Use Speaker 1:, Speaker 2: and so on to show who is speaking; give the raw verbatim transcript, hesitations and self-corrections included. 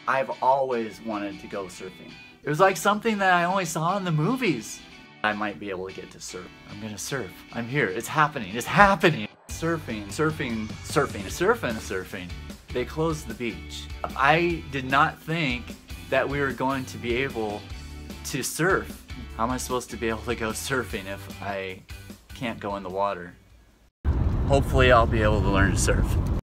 Speaker 1: I've always wanted to go surfing. It was like something that I only saw in the movies. I might be able to get to surf. I'm gonna surf. I'm here. It's happening. It's happening. Surfing, surfing, surfing, surfing, surfing. They closed the beach. I did not think that we were going to be able to surf. How am I supposed to be able to go surfing if I can't go in the water? Hopefully I'll be able to learn to surf.